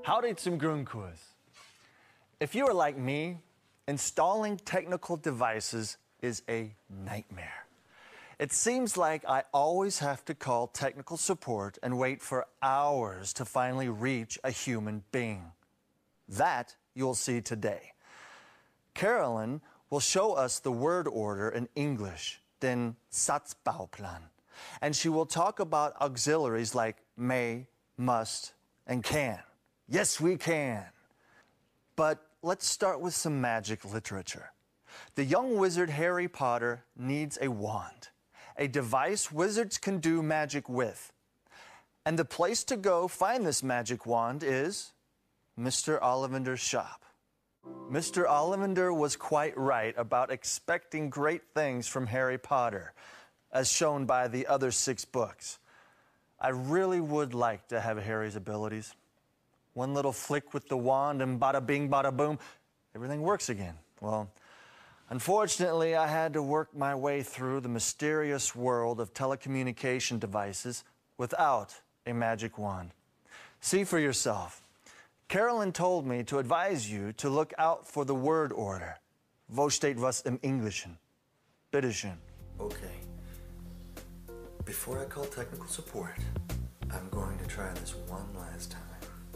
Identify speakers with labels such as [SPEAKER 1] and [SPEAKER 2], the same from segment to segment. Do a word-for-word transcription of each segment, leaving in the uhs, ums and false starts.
[SPEAKER 1] Howdy zum Grundkurs. If you are like me, installing technical devices is a nightmare. It seems like I always have to call technical support and wait for hours to finally reach a human being. That you'll see today. Carolyn will show us the word order in English, den Satzbauplan, and she will talk about auxiliaries like may, must, and can. Yes, we can. But let's start with some magic literature. The young wizard Harry Potter needs a wand, a device wizards can do magic with. And the place to go find this magic wand is Mister Ollivander's shop. Mister Ollivander was quite right about expecting great things from Harry Potter, as shown by the other six books. I really would like to have Harry's abilities. One little flick with the wand and bada bing, bada boom, everything works again. Well, unfortunately, I had to work my way through the mysterious world of telecommunication devices without a magic wand. See for yourself. Carolyn told me to advise you to look out for the word order. Wo steht was im Englischen? Bitteschön.
[SPEAKER 2] Okay. Before I call technical support, I'm going to try this one last time.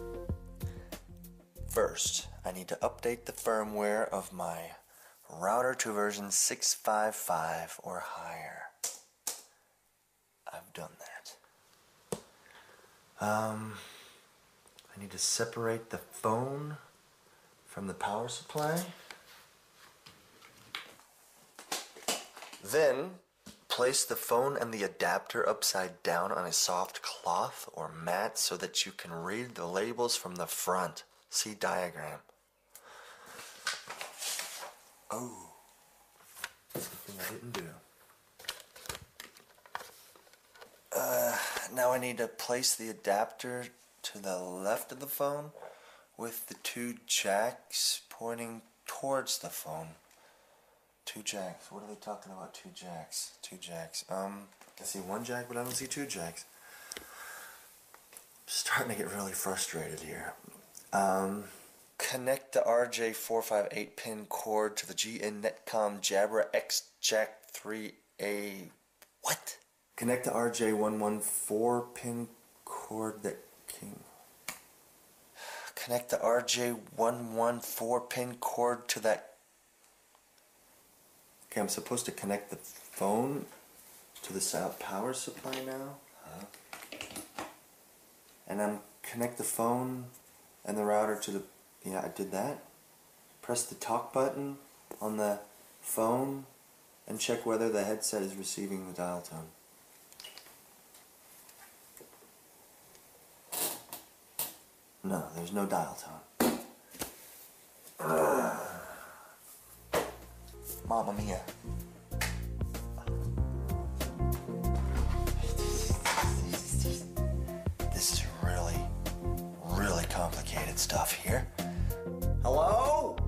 [SPEAKER 2] First, I need to update the firmware of my router to version six five five or higher. I've done that. Um, I need to separate the phone from the power supply. Then, place the phone and the adapter upside down on a soft cloth or mat so that you can read the labels from the front. See diagram. Oh, something I didn't do. Uh, now I need to place the adapter to the left of the phone with the two jacks pointing towards the phone. Two jacks. What are they talking about? Two jacks. Two jacks. Um, I see one jack, but I don't see two jacks. I'm starting to get really frustrated here. Um, connect the R J four five eight pin cord to the G N Netcom Jabra X Jack three A. What? Connect the R J one one four pin cord that came. Connect the R J one one four pin cord to that. Okay, I'm supposed to connect the phone to the power supply now. Huh? And I'm connect the phone and the router to the, yeah, I did that. Press the talk button on the phone and check whether the headset is receiving the dial tone. No, there's no dial tone. Ugh. Mamma mia. This is really, really complicated stuff here. Hello?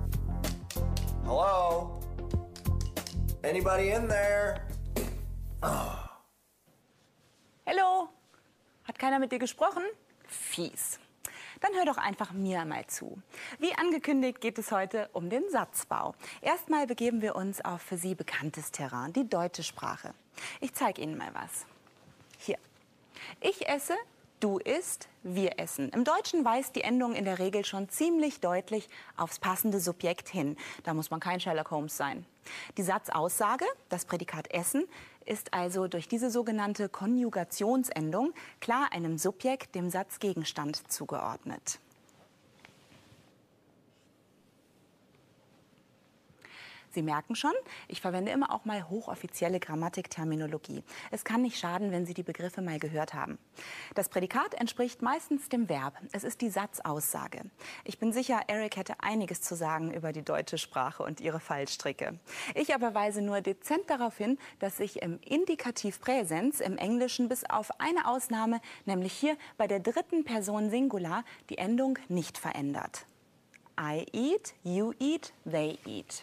[SPEAKER 2] Hello? Anybody in there? Oh.
[SPEAKER 3] Hallo? Hat keiner mit dir gesprochen? Fies. Dann hör doch einfach mir mal zu. Wie angekündigt geht es heute um den Satzbau. Erstmal begeben wir uns auf für Sie bekanntes Terrain, die deutsche Sprache. Ich zeige Ihnen mal was. Hier. Ich esse, du isst, wir essen. Im Deutschen weist die Endung in der Regel schon ziemlich deutlich aufs passende Subjekt hin. Da muss man kein Sherlock Holmes sein. Die Satzaussage, das Prädikat essen, ist also durch diese sogenannte Konjugationsendung klar einem Subjekt, dem Satzgegenstand zugeordnet. Sie merken schon, ich verwende immer auch mal hochoffizielle Grammatikterminologie. Es kann nicht schaden, wenn Sie die Begriffe mal gehört haben. Das Prädikat entspricht meistens dem Verb. Es ist die Satzaussage. Ich bin sicher, Eric hätte einiges zu sagen über die deutsche Sprache und ihre Fallstricke. Ich aber weise nur dezent darauf hin, dass sich im Indikativ Präsens im Englischen bis auf eine Ausnahme, nämlich hier bei der dritten Person Singular, die Endung nicht verändert. I eat, you eat, they eat.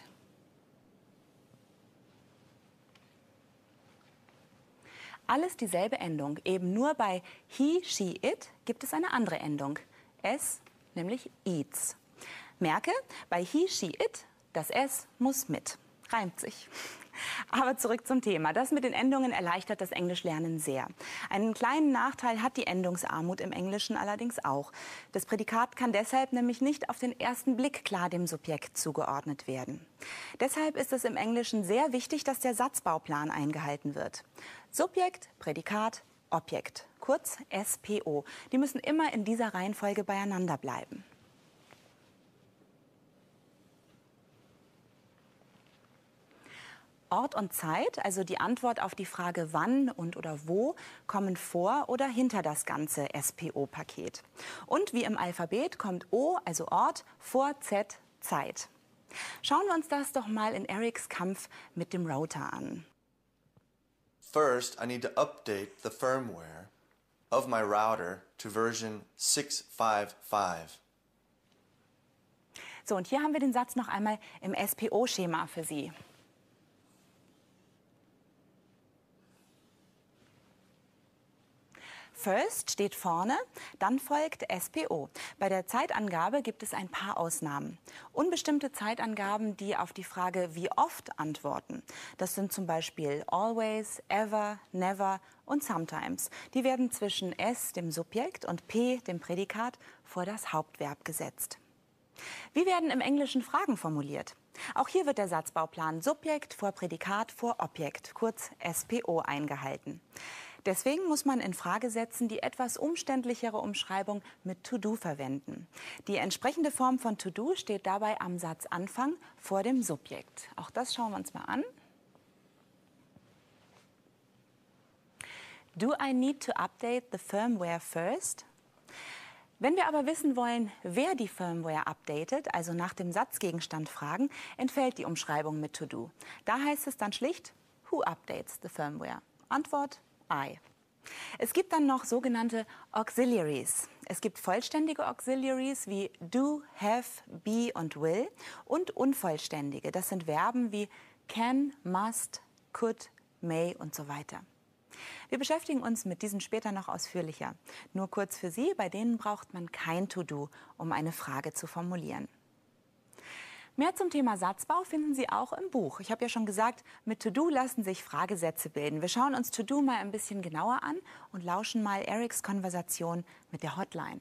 [SPEAKER 3] Alles dieselbe Endung, eben nur bei he, she, it gibt es eine andere Endung. Es, nämlich eats. Merke, bei he, she, it, das S muss mit. Reimt sich. Aber zurück zum Thema. Das mit den Endungen erleichtert das Englischlernen sehr. Einen kleinen Nachteil hat die Endungsarmut im Englischen allerdings auch. Das Prädikat kann deshalb nämlich nicht auf den ersten Blick klar dem Subjekt zugeordnet werden. Deshalb ist es im Englischen sehr wichtig, dass der Satzbauplan eingehalten wird. Subjekt, Prädikat, Objekt, kurz S P O. Die müssen immer in dieser Reihenfolge beieinander bleiben. Ort und Zeit, also die Antwort auf die Frage wann und oder wo, kommen vor oder hinter das ganze S P O-Paket. Und wie im Alphabet kommt O, also Ort, vor Z, Zeit. Schauen wir uns das doch mal in Erics Kampf mit dem Router an.
[SPEAKER 2] First, I need to update the firmware of my router to version six five five.
[SPEAKER 3] So, und hier haben wir den Satz noch einmal im S P O-Schema für Sie. First steht vorne, dann folgt S P O. Bei der Zeitangabe gibt es ein paar Ausnahmen. Unbestimmte Zeitangaben, die auf die Frage wie oft antworten. Das sind zum Beispiel always, ever, never und sometimes. Die werden zwischen S, dem Subjekt, und P, dem Prädikat, vor das Hauptverb gesetzt. Wie werden im Englischen Fragen formuliert? Auch hier wird der Satzbauplan Subjekt vor Prädikat vor Objekt, kurz S P O, eingehalten. Deswegen muss man in Fragesätzen die etwas umständlichere Umschreibung mit to do verwenden. Die entsprechende Form von to do steht dabei am Satzanfang vor dem Subjekt. Auch das schauen wir uns mal an. Do I need to update the firmware first? Wenn wir aber wissen wollen, wer die Firmware updatet, also nach dem Satzgegenstand fragen, entfällt die Umschreibung mit to do. Da heißt es dann schlicht, who updates the firmware? Antwort, I. Es gibt dann noch sogenannte Auxiliaries. Es gibt vollständige Auxiliaries wie do, have, be und will und unvollständige. Das sind Verben wie can, must, could, may und so weiter. Wir beschäftigen uns mit diesen später noch ausführlicher. Nur kurz für Sie, bei denen braucht man kein To-Do, um eine Frage zu formulieren. Mehr zum Thema Satzbau finden Sie auch im Buch. Ich habe ja schon gesagt, mit To-Do lassen sich Fragesätze bilden. Wir schauen uns To-Do mal ein bisschen genauer an und lauschen mal Erics Konversation mit der Hotline.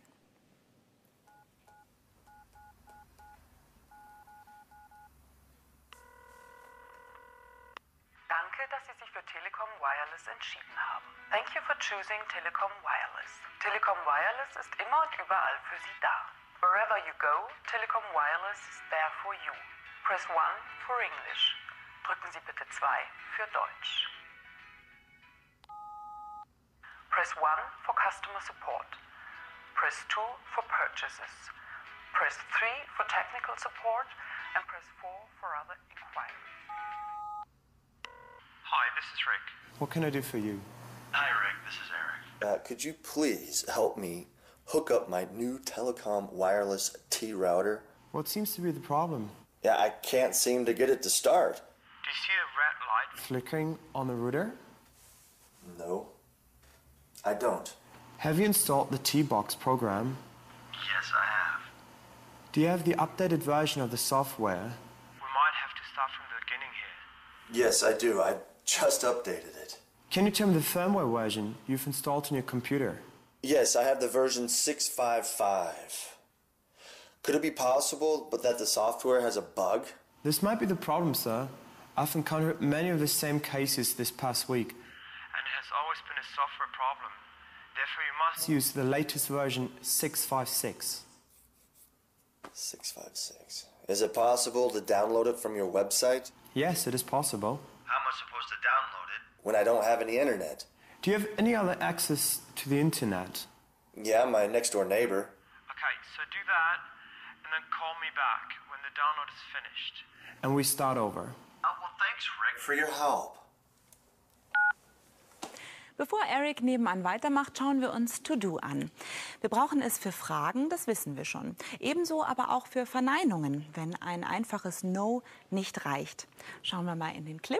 [SPEAKER 4] Danke, dass Sie sich für Telekom Wireless entschieden haben. Thank you for choosing Telekom Wireless. Telekom Wireless ist immer und überall für Sie da. Wherever you go, Telekom Wireless is there for you. Press one for English. Drücken Sie bitte zwei für Deutsch. Press one for customer support. Press two for purchases. Press three for technical support and press four for other inquiries.
[SPEAKER 5] Hi, this is Rick.
[SPEAKER 6] What can I do for you?
[SPEAKER 5] Hi, Rick. This is Eric.
[SPEAKER 2] Uh, could you please help me hook up my new Telecom Wireless T router?
[SPEAKER 6] What seems to be the problem?
[SPEAKER 2] Yeah, I can't seem to get it to start.
[SPEAKER 5] Do you see a red light?
[SPEAKER 6] Flickering on the router?
[SPEAKER 2] No, I don't.
[SPEAKER 6] Have you installed the T-Box program?
[SPEAKER 5] Yes, I have.
[SPEAKER 6] Do you have the updated version of the software?
[SPEAKER 5] We might have to start from the beginning here.
[SPEAKER 2] Yes, I do. I just updated it.
[SPEAKER 6] Can you tell me the firmware version you've installed on your computer?
[SPEAKER 2] Yes, I have the version six five five. Could it be possible, but that the software has a bug?
[SPEAKER 6] This might be the problem, sir. I've encountered many of the same cases this past week.
[SPEAKER 5] And it has always been a software problem. Therefore, you must...
[SPEAKER 6] Use the latest version six five six.
[SPEAKER 2] six five six. Is it possible to download it from your website?
[SPEAKER 6] Yes, it is possible.
[SPEAKER 5] How am I supposed to download it?
[SPEAKER 2] When I don't have any internet.
[SPEAKER 6] Do you have any other access to the internet?
[SPEAKER 2] Yeah, my next door neighbor.
[SPEAKER 5] Okay, so do that, and then call me back when the download is finished.
[SPEAKER 6] And we start over.
[SPEAKER 5] Oh, well, thanks, Rick.
[SPEAKER 2] For your help.
[SPEAKER 3] Bevor Eric nebenan weitermacht, schauen wir uns To-Do an. Wir brauchen es für Fragen, das wissen wir schon. Ebenso aber auch für Verneinungen, wenn ein einfaches No nicht reicht. Schauen wir mal in den Clip.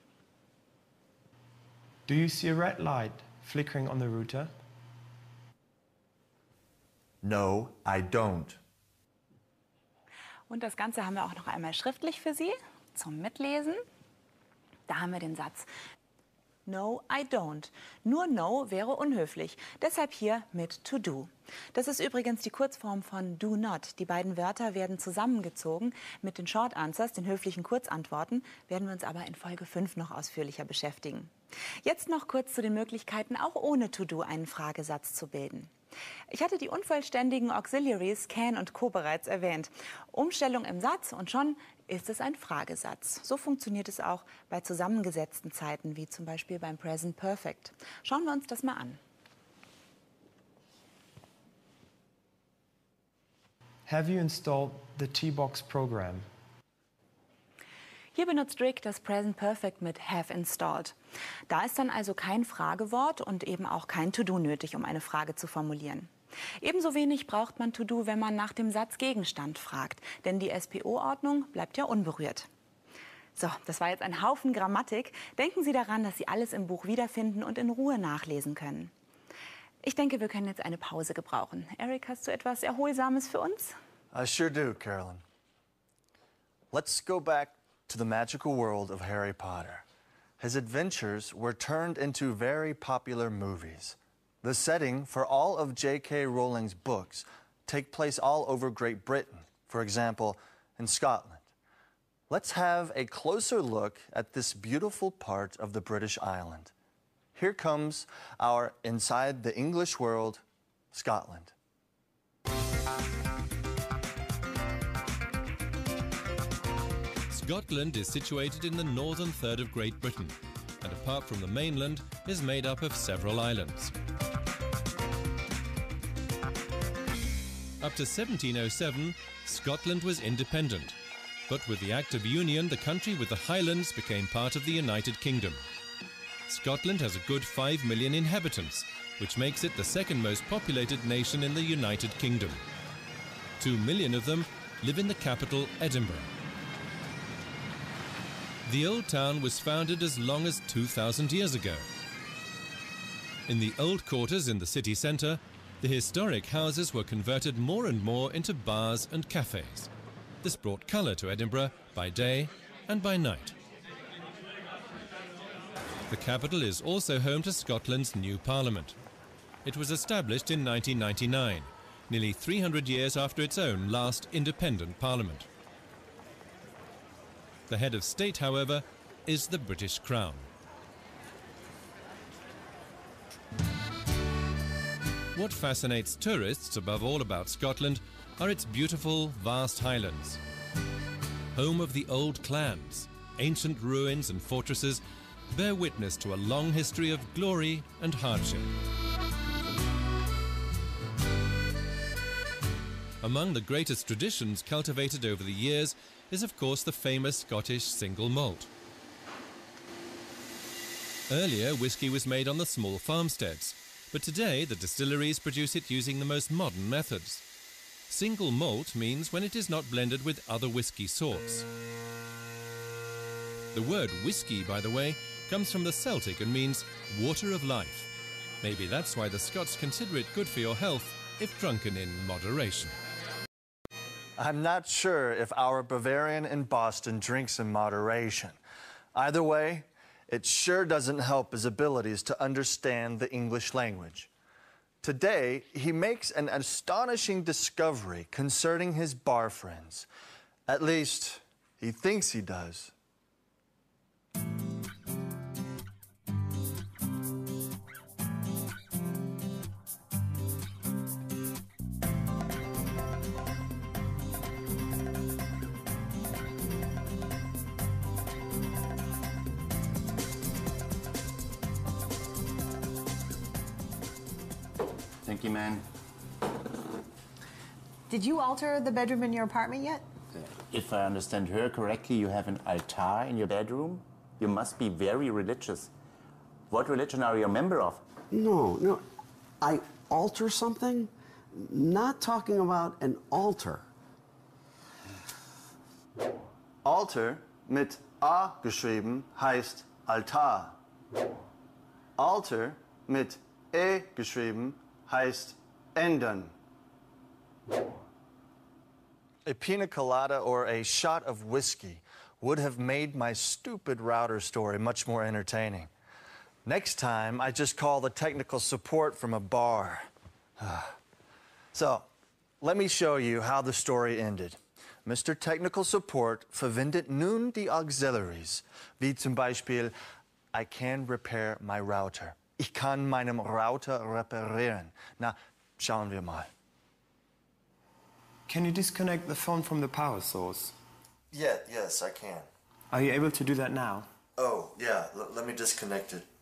[SPEAKER 6] Do you see a red light flickering on the router?
[SPEAKER 1] No, I don't.
[SPEAKER 3] Und das Ganze haben wir auch noch einmal schriftlich für Sie zum Mitlesen. Da haben wir den Satz: No, I don't. Nur no wäre unhöflich. Deshalb hier mit to do. Das ist übrigens die Kurzform von do not. Die beiden Wörter werden zusammengezogen. Mit den Short Answers, den höflichen Kurzantworten, werden wir uns aber in Folge fünf noch ausführlicher beschäftigen. Jetzt noch kurz zu den Möglichkeiten, auch ohne to do einen Fragesatz zu bilden. Ich hatte die unvollständigen Auxiliaries can und co bereits erwähnt. Umstellung im Satz und schon ist es ein Fragesatz. So funktioniert es auch bei zusammengesetzten Zeiten, wie zum Beispiel beim Present Perfect. Schauen wir uns das mal an.
[SPEAKER 6] Have you installed the T-Box program?
[SPEAKER 3] Hier benutzt Rick das Present Perfect mit have installed. Da ist dann also kein Fragewort und eben auch kein To-Do nötig, um eine Frage zu formulieren. Ebenso wenig braucht man To-Do, wenn man nach dem Satz Gegenstand fragt, denn die S P O-Ordnung bleibt ja unberührt. So, das war jetzt ein Haufen Grammatik. Denken Sie daran, dass Sie alles im Buch wiederfinden und in Ruhe nachlesen können. Ich denke, wir können jetzt eine Pause gebrauchen. Eric, hast du etwas Erholsames für uns?
[SPEAKER 1] I sure do, Carolyn. Let's go back to the magical world of Harry Potter. His adventures were turned into very popular movies. The setting for all of J K Rowling's books take place all over Great Britain, for example, in Scotland. Let's have a closer look at this beautiful part of the British island. Here comes our Inside the English World, Scotland.
[SPEAKER 7] Scotland is situated in the northern third of Great Britain, and apart from the mainland, is made up of several islands. Up to seventeen oh seven, Scotland was independent, but with the Act of Union, the country with the Highlands became part of the United Kingdom. Scotland has a good five million inhabitants, which makes it the second most populated nation in the United Kingdom. Two million of them live in the capital, Edinburgh. The old town was founded as long as two thousand years ago. In the old quarters in the city centre, the historic houses were converted more and more into bars and cafes. This brought colour to Edinburgh by day and by night. The capital is also home to Scotland's new parliament. It was established in nineteen ninety-nine, nearly three hundred years after its own last independent parliament. The head of state, however, is the British Crown. What fascinates tourists above all about Scotland are its beautiful, vast highlands. Home of the old clans, ancient ruins and fortresses bear witness to a long history of glory and hardship. Among the greatest traditions cultivated over the years is, of course, the famous Scottish single malt. Earlier, whisky was made on the small farmsteads, but today the distilleries produce it using the most modern methods. Single malt means when it is not blended with other whisky sorts. The word whisky, by the way, comes from the Celtic and means water of life. Maybe that's why the Scots consider it good for your health if drunken in moderation.
[SPEAKER 1] I'm not sure if our Bavarian in Boston drinks in moderation. Either way, it sure doesn't help his abilities to understand the English language. Today, he makes an astonishing discovery concerning his bar friends. At least, he thinks he does.
[SPEAKER 8] Thank you, man.
[SPEAKER 9] Did you alter the bedroom in your apartment yet?
[SPEAKER 8] If I understand her correctly, you have an altar in your bedroom? You must be very religious. What religion are you a member of?
[SPEAKER 10] No, no. I alter something? Not talking about an altar.
[SPEAKER 1] Altar mit A geschrieben heißt Altar. Altar mit E geschrieben heißt ändern. a pina colada or a shot of whiskey would have made my stupid router story much more entertaining. Next time, I just call the technical support from a bar. So, let me show you how the story ended. Mister Technical Support verwendet nun die Auxiliaries, wie zum Beispiel, I can repair my router. Ich kann meinen Router reparieren. Na, schauen wir mal.
[SPEAKER 6] Can you disconnect the phone from the power source?
[SPEAKER 2] Yeah, yes, I can.
[SPEAKER 6] Are you able to do that now?
[SPEAKER 2] Oh, yeah, L let me disconnect it.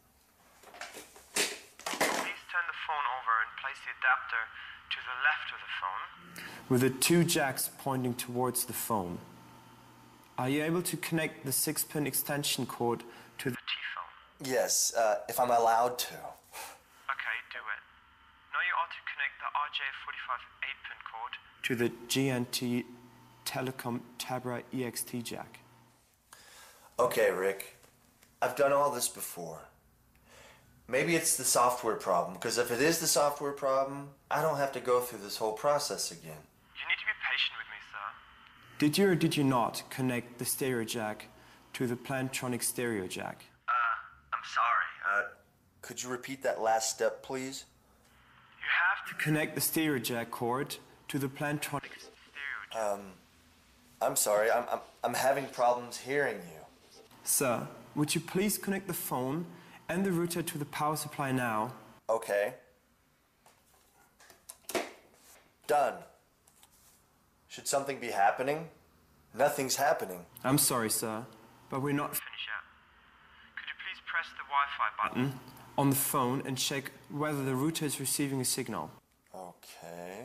[SPEAKER 5] Please turn the phone over and place the adapter to the left of the phone.
[SPEAKER 6] With the two jacks pointing towards the phone. Are you able to connect the six pin extension cord to the T-phone?
[SPEAKER 2] Yes, uh, if I'm allowed to.
[SPEAKER 5] Okay, do it. Now you ought to connect the R J forty-five eight pin cord
[SPEAKER 6] to the G N T Telecom Tabra E X T jack.
[SPEAKER 2] Okay, Rick. I've done all this before. Maybe it's the software problem, because if it is the software problem, I don't have to go through this whole process again.
[SPEAKER 5] You need to be patient with me, sir.
[SPEAKER 6] Did you or did you not connect the stereo jack to the Plantronic stereo jack?
[SPEAKER 2] Uh, I'm sorry. Uh, could you repeat that last step, please?
[SPEAKER 5] You have to
[SPEAKER 6] Connect the stereo jack cord to the Plantronic
[SPEAKER 5] stereo jack.
[SPEAKER 2] Um, I'm sorry. I'm, I'm, I'm having problems hearing you.
[SPEAKER 6] Sir, would you please connect the phone and the router to the power supply now?
[SPEAKER 2] Okay. Done. Should something be happening? Nothing's happening.
[SPEAKER 6] I'm sorry, sir, but we're not
[SPEAKER 5] Finish yet. Could you please press the Wi-Fi button
[SPEAKER 6] on the phone and check whether the router is receiving a signal.
[SPEAKER 2] Okay.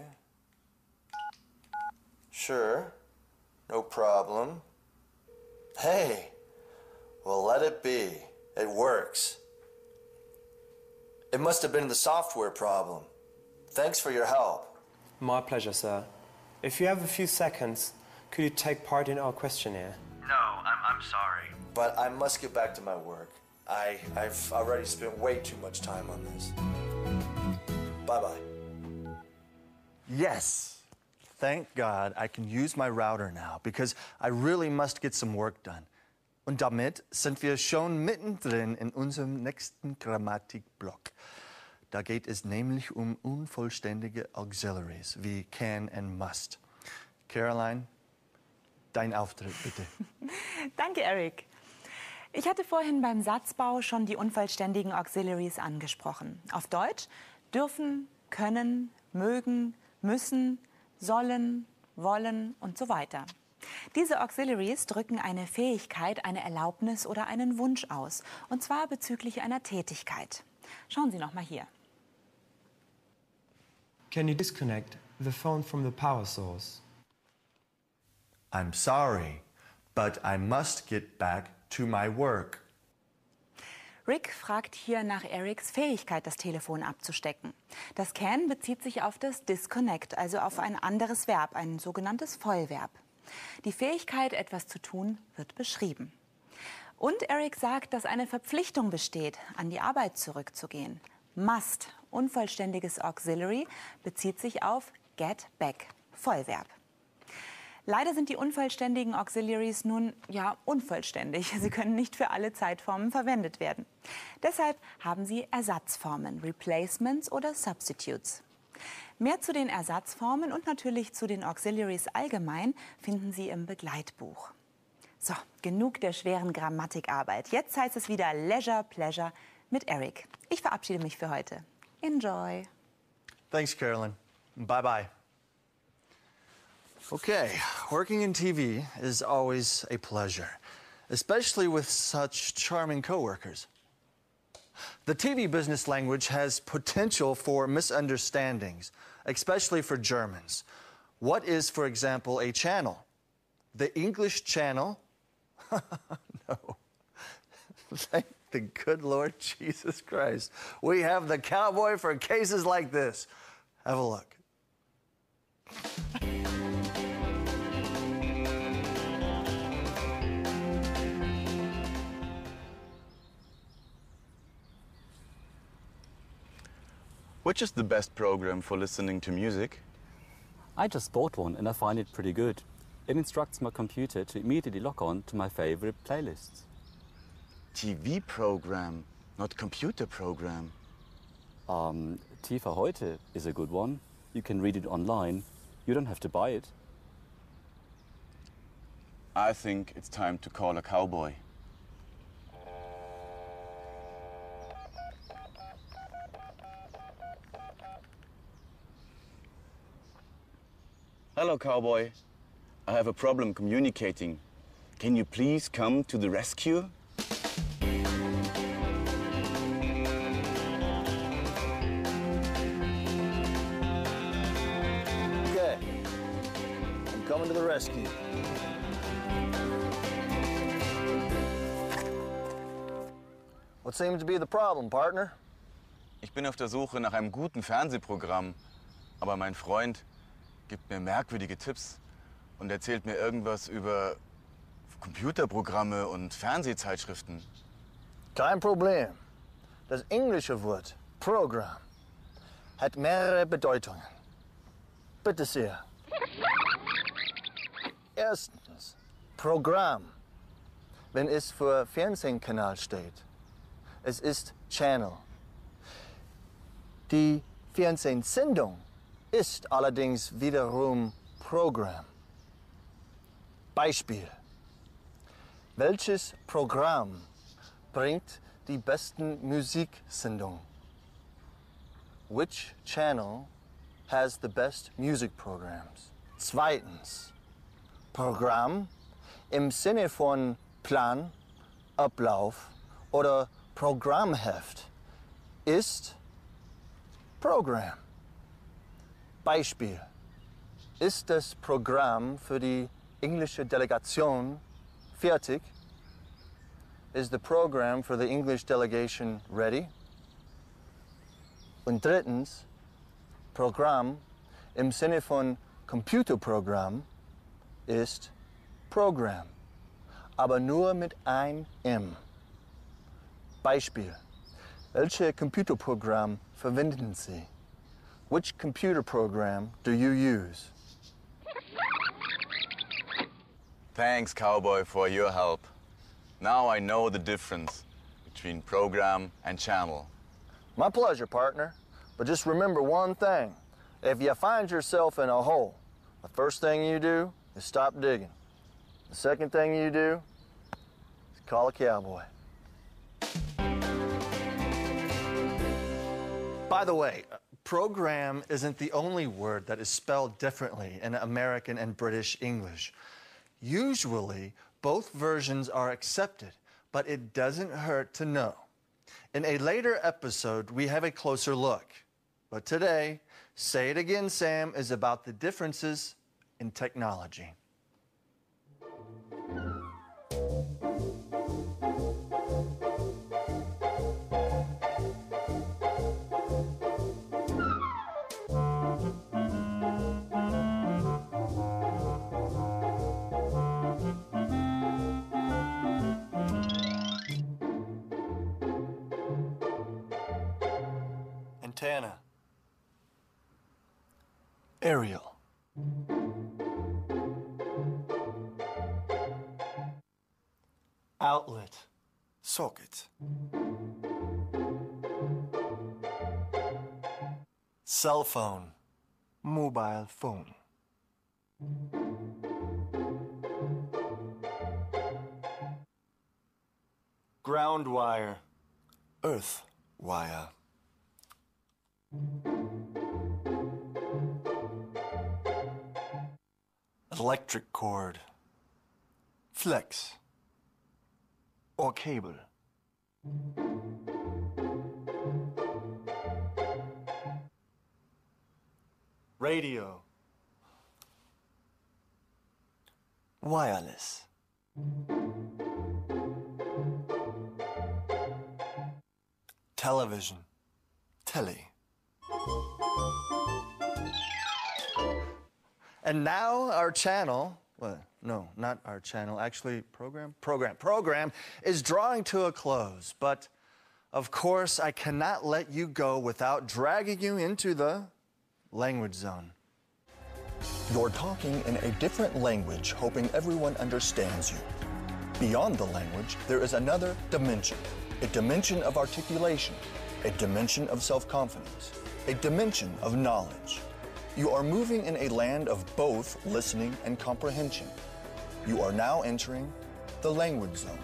[SPEAKER 2] Sure. No problem. Hey. Well, let it be. It works. It must have been the software problem. Thanks for your help.
[SPEAKER 6] My pleasure, sir. If you have a few seconds, could you take part in our questionnaire?
[SPEAKER 2] No, I'm, I'm sorry. But I must get back to my work. I, I've already spent way too much time on this. Bye-bye.
[SPEAKER 1] Yes. Thank God I can use my router now, because I really must get some work done. Und damit sind wir schon mittendrin in unserem nächsten Grammatikblock. Da geht es nämlich um unvollständige Auxiliaries wie can and must. Caroline, dein Auftritt bitte.
[SPEAKER 3] Danke, Eric. Ich hatte vorhin beim Satzbau schon die unvollständigen Auxiliaries angesprochen. Auf Deutsch dürfen, können, mögen, müssen, sollen, wollen und so weiter. Diese Auxiliaries drücken eine Fähigkeit, eine Erlaubnis oder einen Wunsch aus, und zwar bezüglich einer Tätigkeit. Schauen Sie noch mal hier.
[SPEAKER 6] Can you disconnect the phone from the power source?
[SPEAKER 1] I'm sorry, but I must get back to my work.
[SPEAKER 3] Rick fragt hier nach Erics Fähigkeit, das Telefon abzustecken. Das can bezieht sich auf das disconnect, also auf ein anderes Verb, ein sogenanntes Vollverb. Die Fähigkeit, etwas zu tun, wird beschrieben. Und Eric sagt, dass eine Verpflichtung besteht, an die Arbeit zurückzugehen. Must, unvollständiges Auxiliary, bezieht sich auf get back, Vollverb. Leider sind die unvollständigen Auxiliaries nun, ja, unvollständig. Sie können nicht für alle Zeitformen verwendet werden. Deshalb haben sie Ersatzformen, Replacements oder Substitutes. Mehr zu den Ersatzformen und natürlich zu den Auxiliaries allgemein finden Sie im Begleitbuch. So, genug der schweren Grammatikarbeit. Jetzt heißt es wieder Leisure, Pleasure mit Eric. Ich verabschiede mich für heute. Enjoy.
[SPEAKER 1] Thanks, Carolyn. Bye-bye. Okay, working in T V is always a pleasure, especially with such charming coworkers. The T V business language has potential for misunderstandings, especially for Germans. What is, for example, a channel? The English Channel? No. Thank the good Lord Jesus Christ. We have the cowboy for cases like this. Have a look.
[SPEAKER 11] Which is the best program for listening to music?
[SPEAKER 12] I just bought one and I find it pretty good.
[SPEAKER 11] It instructs my computer to immediately log on to my favorite playlists.
[SPEAKER 12] T V program, not computer program.
[SPEAKER 11] Um, T V heute is a good one. You can read it online. You don't have to buy it.
[SPEAKER 12] I think it's time to call a cowboy. Hello, cowboy. I have a problem communicating. Can you please come to the rescue?
[SPEAKER 1] Okay, I'm coming to the rescue. What seems to be the problem, partner?
[SPEAKER 12] Ich bin auf der Suche nach einem guten Fernsehprogramm, aber mein Freund gibt mir merkwürdige Tipps und erzählt mir irgendwas über Computerprogramme und Fernsehzeitschriften.
[SPEAKER 1] Kein Problem. Das englische Wort Programm hat mehrere Bedeutungen. Bitte sehr. Erstens, Programm, wenn es für Fernsehkanal steht. Es ist Channel. Die Fernsehsendung ist allerdings wiederum Programm. Beispiel. Welches Programm bringt die besten Musiksendungen? Which channel has the best music programs? Zweitens. Programm im Sinne von Plan, Ablauf oder Programmheft ist Programm. Beispiel. Ist das Programm für die englische Delegation fertig? Is the program for the English delegation ready? Und drittens, Programm im Sinne von Computerprogramm ist Program, aber nur mit ein M. Beispiel. Welche Computerprogramm verwenden Sie? Which computer program do you use?
[SPEAKER 12] Thanks, cowboy, for your help. Now I know the difference between program and channel.
[SPEAKER 1] My pleasure, partner. But just remember one thing. If you find yourself in a hole, the first thing you do is stop digging. The second thing you do is call a cowboy. By the way, program isn't the only word that is spelled differently in American and British English. Usually, both versions are accepted, but it doesn't hurt to know. In a later episode, we have a closer look. But today, Say It Again, Sam is about the differences in technology. Antenna. Aerial. Outlet. Socket. Cell phone. Mobile phone. Ground wire. Earth wire. Electric cord. Flex. Or cable. Radio. Wireless. Television. Telly. And now our channel, well, no, not our channel, actually program, program, program is drawing to a close. But of course, I cannot let you go without dragging you into the language zone. You're talking in a different language, hoping everyone understands you. Beyond the language, there is another dimension, a dimension of articulation, a dimension of self-confidence, a dimension of knowledge. You are moving in a land of both listening and comprehension. You are now entering the language zone.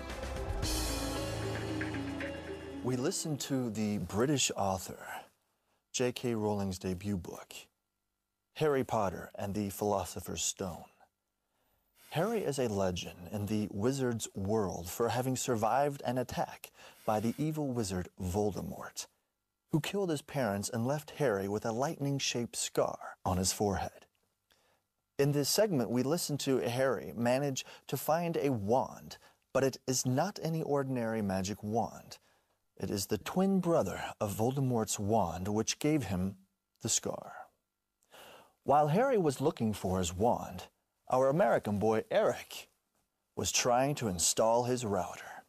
[SPEAKER 1] We listened to the British author, J K Rowling's debut book, Harry Potter and the Philosopher's Stone. Harry is a legend in the wizard's world for having survived an attack by the evil wizard Voldemort, who killed his parents and left Harry with a lightning-shaped scar on his forehead. In this segment, we listen to Harry manage to find a wand, but it is not any ordinary magic wand. It is the twin brother of Voldemort's wand, which gave him the scar. While Harry was looking for his wand, our American boy Eric was trying to install his router.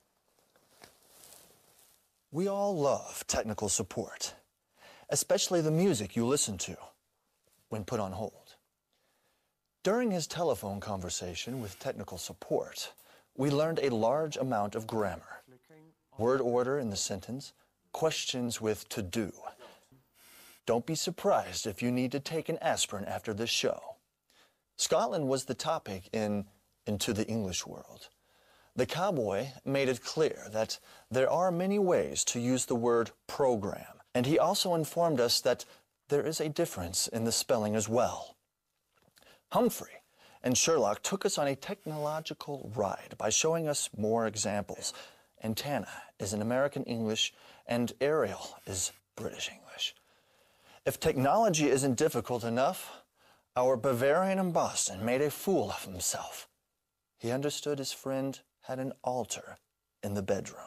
[SPEAKER 1] We all love technical support, especially the music you listen to when put on hold. During his telephone conversation with technical support, we learned a large amount of grammar, word order in the sentence, questions with to do. Don't be surprised if you need to take an aspirin after this show. Scotland was the topic in Into the English World. The cowboy made it clear that there are many ways to use the word program, and he also informed us that there is a difference in the spelling as well. Humphrey and Sherlock took us on a technological ride by showing us more examples. Antenna is in American English, and Ariel is British English. If technology isn't difficult enough, our Bavarian in Boston made a fool of himself. He understood his friend had an altar in the bedroom.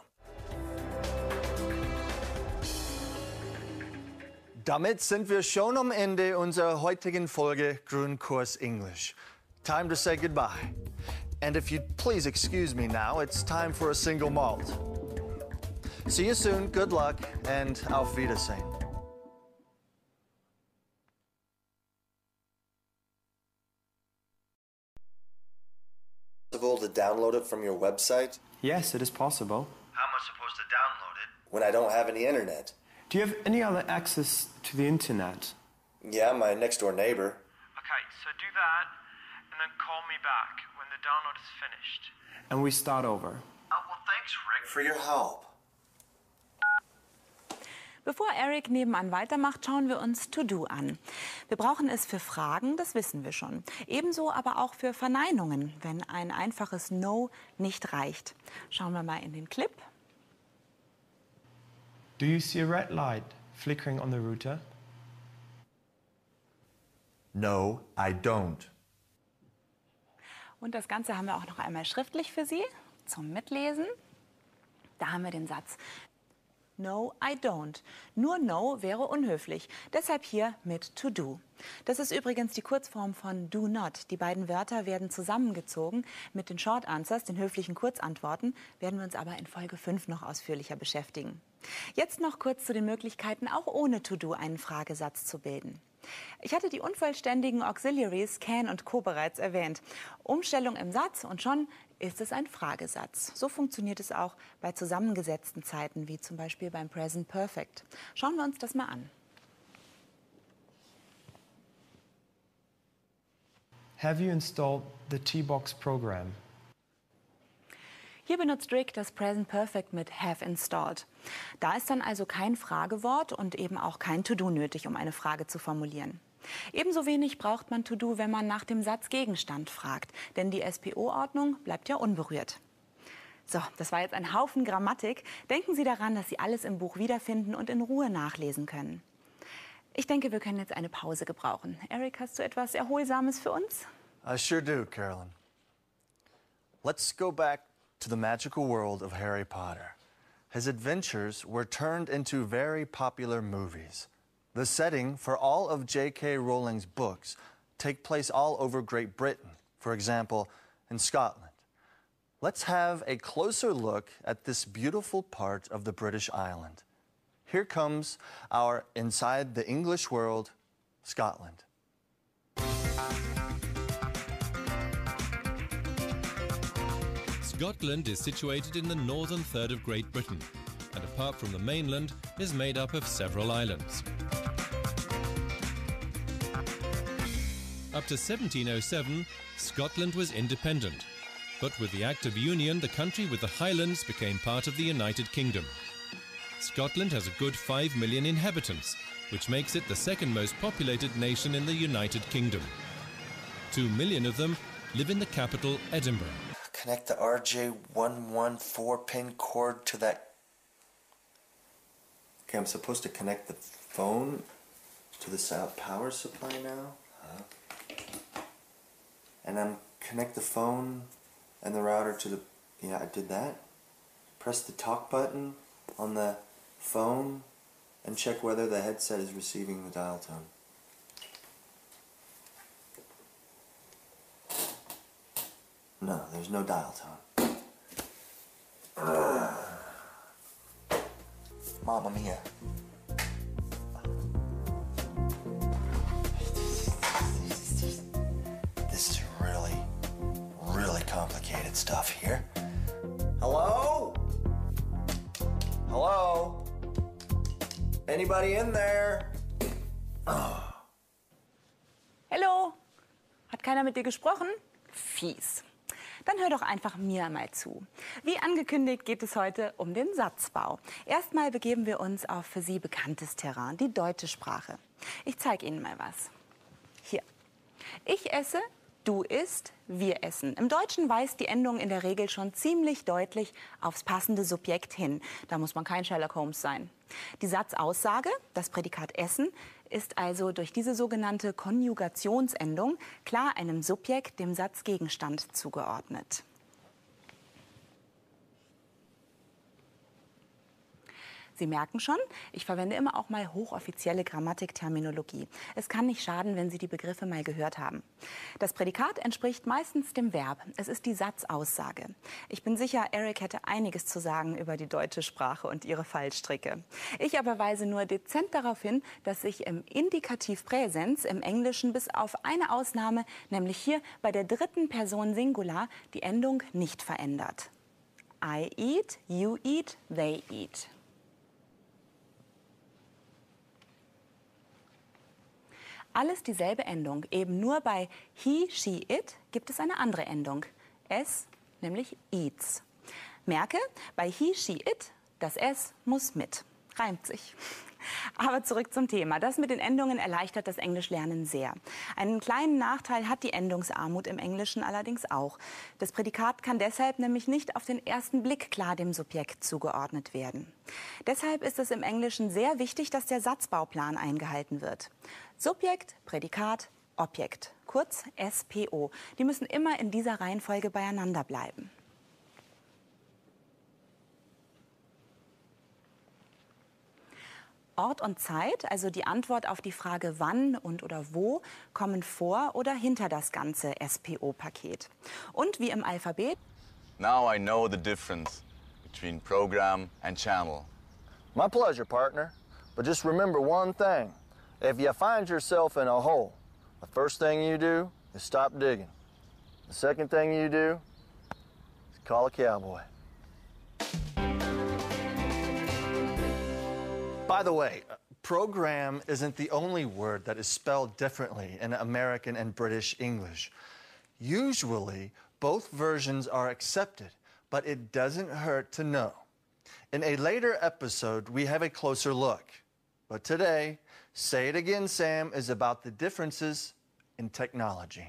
[SPEAKER 1] Damit sind wir schon am Ende unserer heutigen Folge Grundkurs English. Time to say goodbye. And if you'd please excuse me now, it's time for a single malt. See you soon, good luck, and auf Wiedersehen.
[SPEAKER 2] Possible to download it from your website?
[SPEAKER 6] Yes, it is possible.
[SPEAKER 2] How am I supposed to download it when I don't have any internet?
[SPEAKER 6] Do you have any other access to the internet?
[SPEAKER 2] Yeah, my next door neighbor.
[SPEAKER 5] Okay, so do that, and then call me back when the download is finished.
[SPEAKER 6] And we start over.
[SPEAKER 2] Oh, well, thanks, Rick, for your help.
[SPEAKER 3] Bevor Eric nebenan weitermacht, schauen wir uns To-Do an. Wir brauchen es für Fragen, das wissen wir schon. Ebenso aber auch für Verneinungen, wenn ein einfaches No nicht reicht. Schauen wir mal in den Clip.
[SPEAKER 6] Do you see a red light flickering on the router?
[SPEAKER 1] No, I don't.
[SPEAKER 3] Und das Ganze haben wir auch noch einmal schriftlich für Sie zum Mitlesen. Da haben wir den Satz No, I don't. Nur no wäre unhöflich. Deshalb hier mit to do. Das ist übrigens die Kurzform von do not. Die beiden Wörter werden zusammengezogen. Mit den Short Answers, den höflichen Kurzantworten, werden wir uns aber in Folge fünf noch ausführlicher beschäftigen. Jetzt noch kurz zu den Möglichkeiten, auch ohne to do einen Fragesatz zu bilden. Ich hatte die unvollständigen Auxiliaries can und co bereits erwähnt. Umstellung im Satz und schon ist es ein Fragesatz. So funktioniert es auch bei zusammengesetzten Zeiten, wie zum Beispiel beim Present Perfect. Schauen wir uns das mal an.
[SPEAKER 6] Have you installed the T-Box program?
[SPEAKER 3] Hier benutzt Rick das Present Perfect mit have installed. Da ist dann also kein Fragewort und eben auch kein To-Do nötig, um eine Frage zu formulieren. Ebenso wenig braucht man To-Do, wenn man nach dem Satzgegenstand fragt, denn die S P O-Ordnung bleibt ja unberührt. So, das war jetzt ein Haufen Grammatik. Denken Sie daran, dass Sie alles im Buch wiederfinden und in Ruhe nachlesen können. Ich denke, wir können jetzt eine Pause gebrauchen. Eric, hast du etwas Erholsames für uns?
[SPEAKER 1] I sure do, Carolyn. Let's go back to the magical world of Harry Potter. His adventures were turned into very popular movies. The setting for all of J K Rowling's books take place all over Great Britain, for example, in Scotland. Let's have a closer look at this beautiful part of the British island. Here comes our Inside the English World, Scotland.
[SPEAKER 7] Scotland is situated in the northern third of Great Britain, and apart from the mainland, is made up of several islands. Up to seventeen oh seven, Scotland was independent, but with the Act of Union, the country with the Highlands became part of the United Kingdom. Scotland has a good five million inhabitants, which makes it the second most populated nation in the United Kingdom. Two million of them live in the capital, Edinburgh.
[SPEAKER 2] Connect the R J one one four pin cord to that. Okay, I'm supposed to connect the phone to the power supply now. Huh? And I'm connect the phone and the router to the. Yeah, I did that. Press the talk button on the phone and check whether the headset is receiving the dial tone. No, there's no dial tone. Ugh. Mamma mia. This is really, really complicated stuff here. Hello? Hello? Anybody in there? Oh.
[SPEAKER 3] Hallo? Hat keiner mit dir gesprochen? Fies. Dann hör doch einfach mir mal zu. Wie angekündigt geht es heute um den Satzbau. Erstmal begeben wir uns auf für Sie bekanntes Terrain, die deutsche Sprache. Ich zeige Ihnen mal was. Hier. Ich esse, du isst, wir essen. Im Deutschen weist die Endung in der Regel schon ziemlich deutlich aufs passende Subjekt hin. Da muss man kein Sherlock Holmes sein. Die Satzaussage, das Prädikat essen, ist also durch diese sogenannte Konjugationsendung klar einem Subjekt, dem Satzgegenstand zugeordnet. Sie merken schon, ich verwende immer auch mal hochoffizielle Grammatikterminologie. Es kann nicht schaden, wenn Sie die Begriffe mal gehört haben. Das Prädikat entspricht meistens dem Verb. Es ist die Satzaussage. Ich bin sicher, Eric hätte einiges zu sagen über die deutsche Sprache und ihre Fallstricke. Ich aber weise nur dezent darauf hin, dass sich im Indikativ Präsens im Englischen bis auf eine Ausnahme, nämlich hier bei der dritten Person Singular, die Endung nicht verändert. I eat, you eat, they eat. Alles dieselbe Endung, eben nur bei he, she, it gibt es eine andere Endung. S, nämlich eats. Merke, bei he, she, it, das S muss mit. Reimt sich. Aber zurück zum Thema. Das mit den Endungen erleichtert das Englischlernen sehr. Einen kleinen Nachteil hat die Endungsarmut im Englischen allerdings auch. Das Prädikat kann deshalb nämlich nicht auf den ersten Blick klar dem Subjekt zugeordnet werden. Deshalb ist es im Englischen sehr wichtig, dass der Satzbauplan eingehalten wird. Subjekt, Prädikat, Objekt, kurz S P O. Die müssen immer in dieser Reihenfolge beieinander bleiben. Ort und Zeit, also die Antwort auf die Frage wann und oder wo, kommen vor oder hinter das ganze S P O-Paket. Und wie im Alphabet.
[SPEAKER 12] Now I know the difference between program and channel.
[SPEAKER 1] My pleasure, partner. But just remember one thing. If you find yourself in a hole, the first thing you do is stop digging. The second thing you do is call a cowboy. By the way, program isn't the only word that is spelled differently in American and British English. Usually, both versions are accepted, but it doesn't hurt to know. In a later episode, we have a closer look. But today, Say It Again, Sam is about the differences in technology.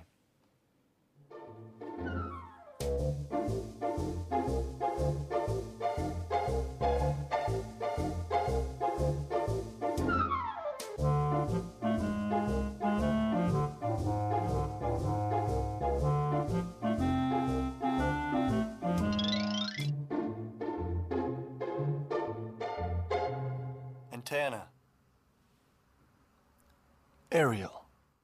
[SPEAKER 1] Antenna. Aerial.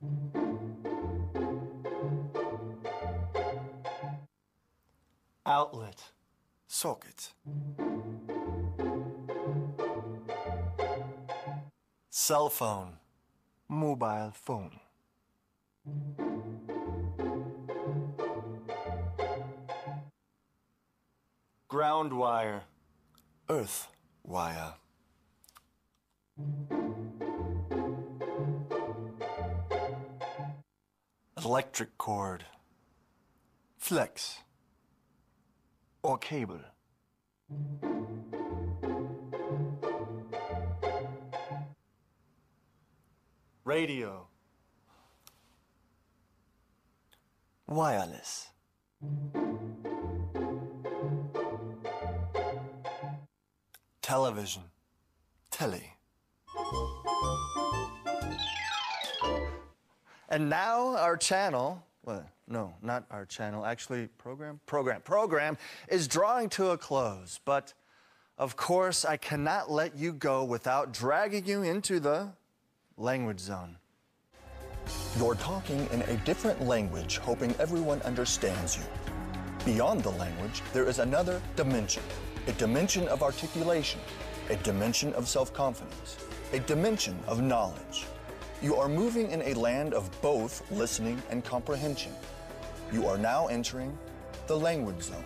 [SPEAKER 1] Outlet. Socket. Cell phone. Mobile phone.
[SPEAKER 2] Ground wire. Earth wire. Electric cord. Flex. Or cable. Radio. Wireless. Television. Telly.
[SPEAKER 1] And now our channel, well, no, not our channel, actually program, program, program is drawing to a close. But of course, I cannot let you go without dragging you into the language zone.
[SPEAKER 13] You're talking in a different language, hoping everyone understands you. Beyond the language, there is another dimension, a dimension of articulation, a dimension of self-confidence, a dimension of knowledge. You are moving in a land of both listening and comprehension. You are now entering the language zone.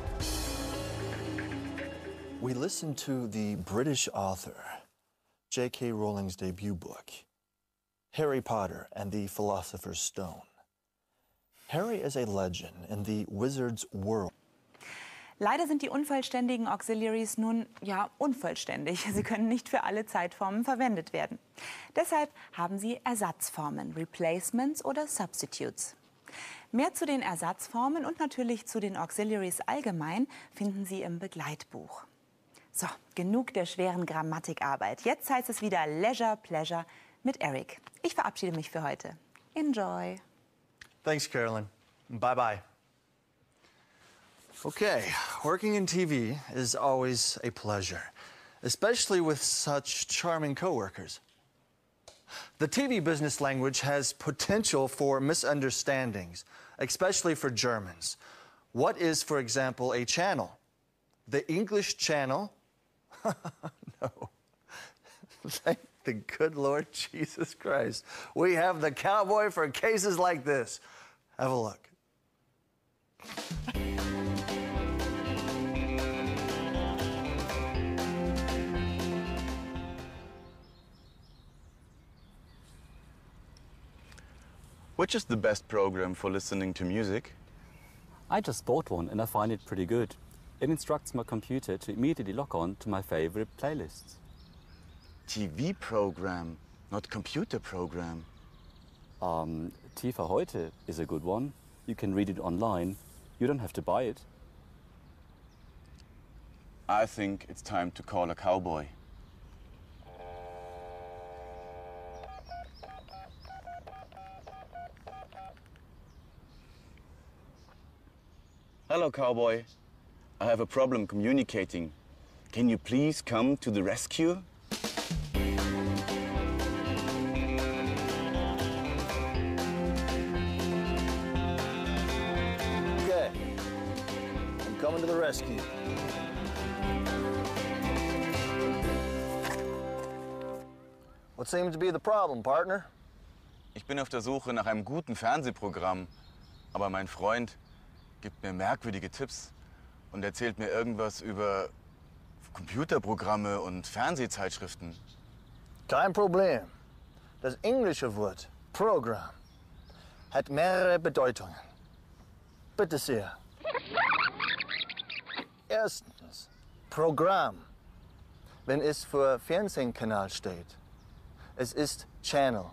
[SPEAKER 13] We listened to the British author, J K Rowling's debut book, Harry Potter and the Philosopher's Stone. Harry is a legend in the wizard's world.
[SPEAKER 3] Leider sind die unvollständigen Auxiliaries nun, ja, unvollständig. Sie können nicht für alle Zeitformen verwendet werden. Deshalb haben Sie Ersatzformen, Replacements oder Substitutes. Mehr zu den Ersatzformen und natürlich zu den Auxiliaries allgemein finden Sie im Begleitbuch. So, genug der schweren Grammatikarbeit. Jetzt heißt es wieder Leisure, Pleasure mit Eric. Ich verabschiede mich für heute. Enjoy.
[SPEAKER 1] Thanks, Carolyn. Bye-bye. Okay, working in T V is always a pleasure, especially with such charming coworkers. The T V business language has potential for misunderstandings, especially for Germans. What is, for example, a channel? The English Channel? No. Thank the good Lord Jesus Christ. We have the cowboy for cases like this. Have a look.
[SPEAKER 12] Which is the best program for listening to music?
[SPEAKER 11] I just bought one and I find it pretty good. It instructs my computer to immediately log on to my favorite playlists.
[SPEAKER 12] T V program, not computer program.
[SPEAKER 11] Um, T V heute is a good one. You can read it online. You don't have to buy it.
[SPEAKER 12] I think it's time to call a cowboy. Hello, cowboy. I have a problem communicating. Can you please come to the rescue?
[SPEAKER 1] Okay, I'm coming to the rescue. What seems to be the problem, partner?
[SPEAKER 12] Ich bin auf der Suche nach einem guten Fernsehprogramm, aber mein Freund gibt mir merkwürdige Tipps und erzählt mir irgendwas über Computerprogramme und Fernsehzeitschriften.
[SPEAKER 1] Kein Problem. Das englische Wort Programm hat mehrere Bedeutungen. Bitte sehr. Erstens, Programm, wenn es für Fernsehkanal steht. Es ist Channel.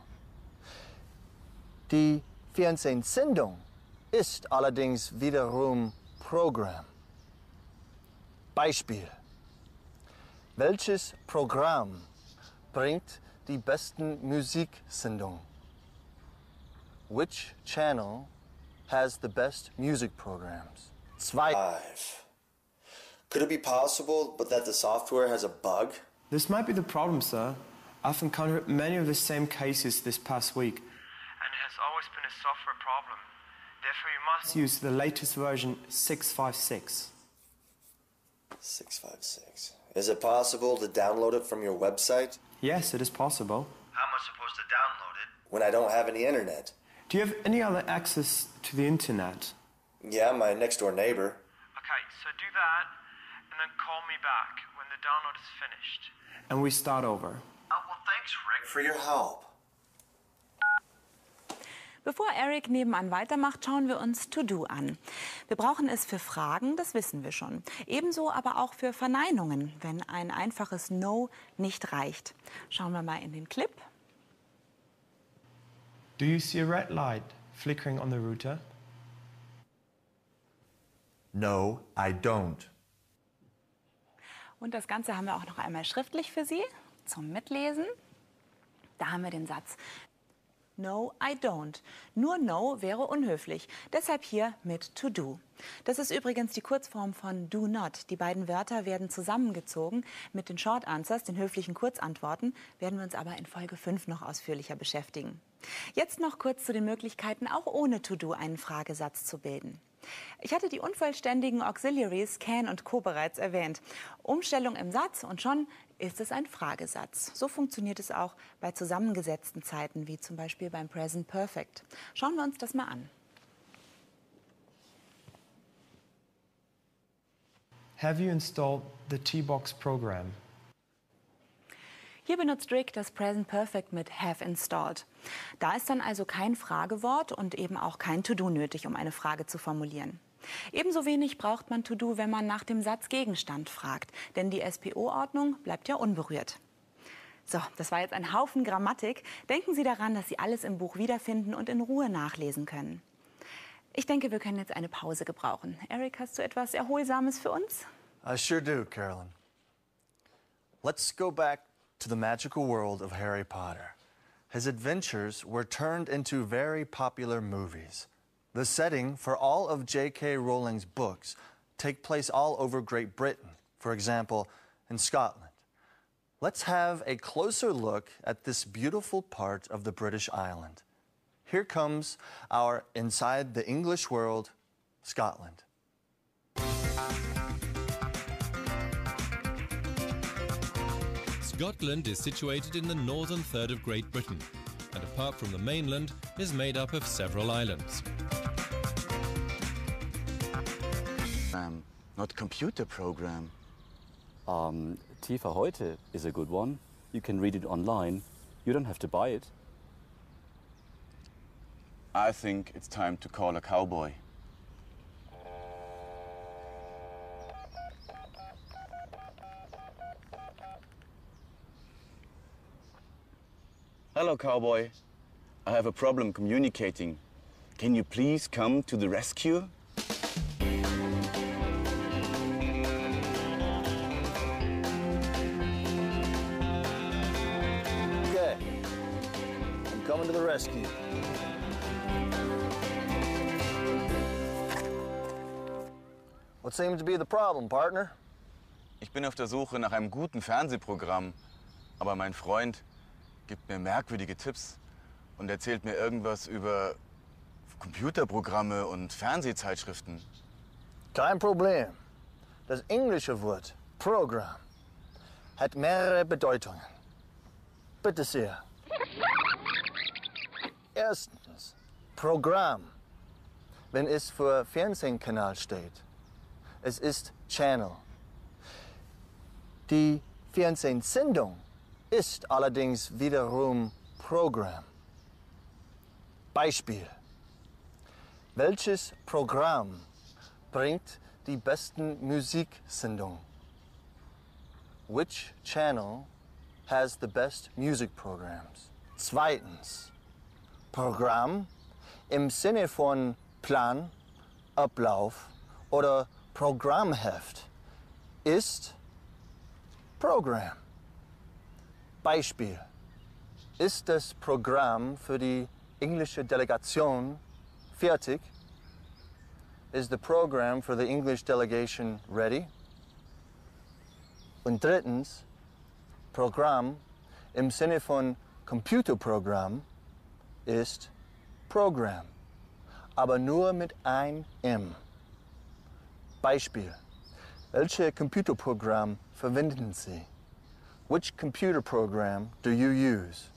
[SPEAKER 1] Die Fernsehsendung ist allerdings wiederum Programm. Beispiel. Welches Programm bringt die besten Musiksendungen? Which channel has the best music programs? Zwei.
[SPEAKER 2] Five. Could it be possible, but that the software has a bug?
[SPEAKER 6] This might be the problem, sir. I've encountered many of the same cases this past week.
[SPEAKER 5] And it has always been a software problem. Therefore, you must
[SPEAKER 6] Use the latest version six five six.
[SPEAKER 2] six five six. Is it possible to download it from your website?
[SPEAKER 6] Yes, it is possible.
[SPEAKER 2] How am I supposed to download it when I don't have any internet?
[SPEAKER 6] Do you have any other access to the internet?
[SPEAKER 2] Yeah, my next door neighbor.
[SPEAKER 5] Okay, so do that, call me back when the download is finished.
[SPEAKER 6] And we start over.
[SPEAKER 2] Oh, well, thanks, Rick, for your help.
[SPEAKER 3] Bevor Eric nebenan weitermacht, schauen wir uns To Do an. Wir brauchen es für Fragen, das wissen wir schon. Ebenso aber auch für Verneinungen, wenn ein einfaches No nicht reicht. Schauen wir mal in den Clip.
[SPEAKER 6] Do you see a red light flickering on the router?
[SPEAKER 13] No, I don't.
[SPEAKER 3] Und das Ganze haben wir auch noch einmal schriftlich für Sie zum Mitlesen. Da haben wir den Satz No, I don't. Nur No wäre unhöflich. Deshalb hier mit To Do. Das ist übrigens die Kurzform von Do Not. Die beiden Wörter werden zusammengezogen. Mit den Short Answers, den höflichen Kurzantworten, werden wir uns aber in Folge fünf noch ausführlicher beschäftigen. Jetzt noch kurz zu den Möglichkeiten, auch ohne To Do einen Fragesatz zu bilden. Ich hatte die unvollständigen Auxiliaries can und co bereits erwähnt. Umstellung im Satz und schon ist es ein Fragesatz. So funktioniert es auch bei zusammengesetzten Zeiten, wie zum Beispiel beim Present Perfect. Schauen wir uns das mal an.
[SPEAKER 6] Have you installed the T-Box program?
[SPEAKER 3] Hier benutzt Rick das Present Perfect mit have installed. Da ist dann also kein Fragewort und eben auch kein To-Do nötig, um eine Frage zu formulieren. Ebenso wenig braucht man To-Do, wenn man nach dem Satzgegenstand fragt, denn die S P O-Ordnung bleibt ja unberührt. So, das war jetzt ein Haufen Grammatik. Denken Sie daran, dass Sie alles im Buch wiederfinden und in Ruhe nachlesen können. Ich denke, wir können jetzt eine Pause gebrauchen. Eric, hast du etwas Erholsames für uns?
[SPEAKER 1] I sure do, Carolyn. Let's go back to the magical world of Harry Potter. His adventures were turned into very popular movies. The setting for all of J K Rowling's books take place all over Great Britain, for example, in Scotland. Let's have a closer look at this beautiful part of the British island. Here comes our Inside the English World, Scotland.
[SPEAKER 7] Scotland is situated in the northern third of Great Britain, and apart from the mainland, is made up of several islands.
[SPEAKER 12] Um, not computer program.
[SPEAKER 11] Um, Tifa heute is a good one. You can read it online. You don't have to buy it.
[SPEAKER 12] I think it's time to call a cowboy. Hello, cowboy. I have a problem communicating. Can you please come to the rescue?
[SPEAKER 1] Okay, I'm coming to the rescue. What seems to be the problem, partner?
[SPEAKER 12] Ich bin auf der Suche nach einem guten Fernsehprogramm, aber mein Freund gibt mir merkwürdige Tipps und erzählt mir irgendwas über Computerprogramme und Fernsehzeitschriften.
[SPEAKER 1] Kein Problem. Das englische Wort Programm hat mehrere Bedeutungen. Bitte sehr. Erstens, Programm, wenn es für Fernsehkanal steht. Es ist Channel. Die Fernsehsendung ist allerdings wiederum Programm. Beispiel. Welches Programm bringt die besten Musiksendungen? Which channel has the best music programs? Zweitens. Programm im Sinne von Plan, Ablauf oder Programmheft ist Programm. Beispiel. Ist das Programm für die englische Delegation fertig? Is the program for the English delegation ready? Und drittens, Programm im Sinne von Computerprogramm ist Program, aber nur mit ein M. Beispiel. Welche Computerprogramm verwenden Sie? Which computer program do you use?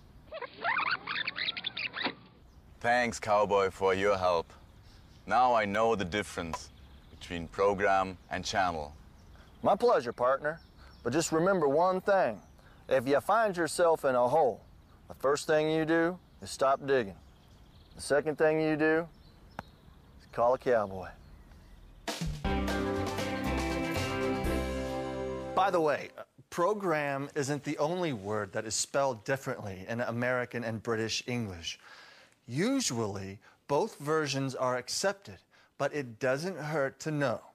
[SPEAKER 12] Thanks, cowboy, for your help. Now I know the difference between program and channel.
[SPEAKER 13] My pleasure, partner. But just remember one thing. If you find yourself in a hole, the first thing you do is stop digging. The second thing you do is call a cowboy.
[SPEAKER 1] By the way, program isn't the only word that is spelled differently in American and British English. Usually, both versions are accepted, but it doesn't hurt to know